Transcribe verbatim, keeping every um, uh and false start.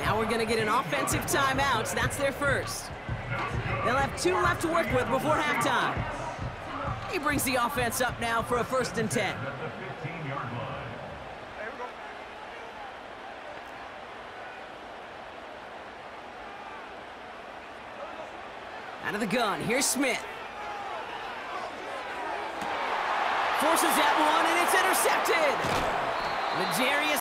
Now we're going to get an offensive timeout. That's their first. They'll have two left to work with before halftime. He brings the offense up now for a first and ten. Out of the gun, here's Smith. Forces that one, and it's intercepted. L'Jarius